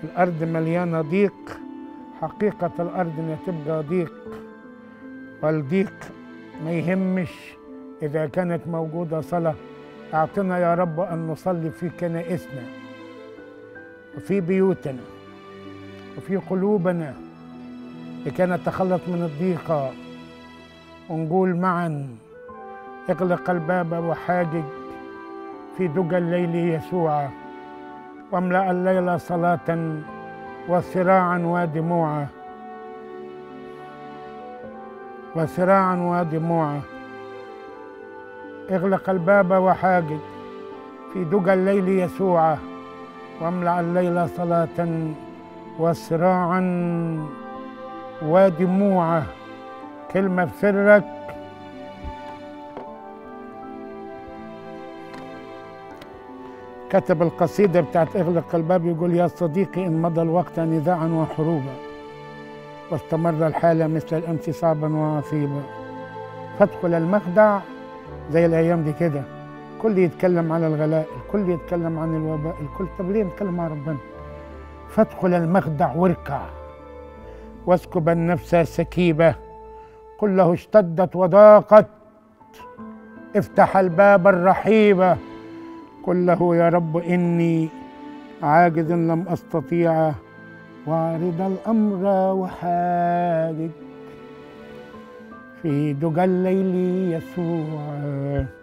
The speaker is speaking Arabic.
الأرض مليانة ضيق، حقيقة الأرض إنها تبقى ضيق، والضيق ما يهمش إذا كانت موجودة صلاة. أعطنا يا رب أن نصلي في كنائسنا وفي بيوتنا وفي قلوبنا لكي نتخلص من الضيقة، ونقول معا: اغلق الباب وحاجج في دجى الليل يسوع، واملأ الليل صلاة وصراعا ودموعا، وصراعا ودموعا. اغلق الباب وحاجج في دجى الليل يسوع، واملأ الليل صلاة وصراعا ودموعا. كلمة في سرك. كتب القصيدة بتاعت اغلق الباب يقول: يا صديقي إن مضى الوقت نزاعا وحروبا، واستمر الحال مثل الأمس صعبا وعصيبا، فادخل المخدع زي الأيام دي كده، الكل يتكلم على الغلاء، الكل يتكلم عن الوباء، الكل. طب ليه نتكلم عن ربنا؟ فادخل المخدع واركع، واسكب النفس سكيبة، قل له اشتدت وضاقت، افتح الباب الرحيبة، قل له: يا رب إني عاجز لم أستطيع، وارد الأمر وحاجج في دجى الليل يسوع.